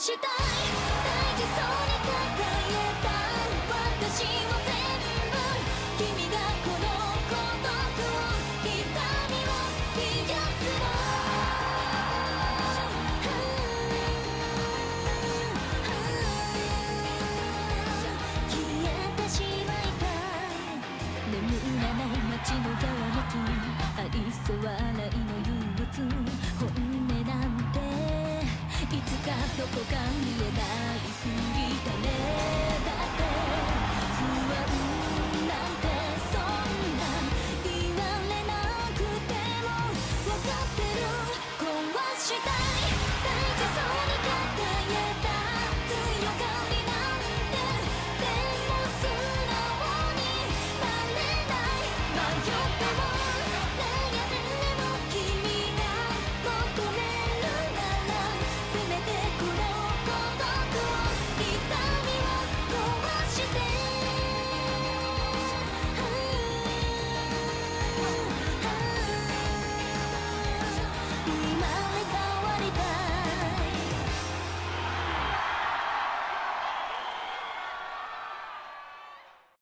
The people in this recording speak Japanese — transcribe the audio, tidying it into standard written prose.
したい大事そうに抱えた私を全部君がこの孤独を痛みを癒すの消えてしまいたい眠らない街のざわめき愛想笑いの憂鬱本音なんていつかどこか見えない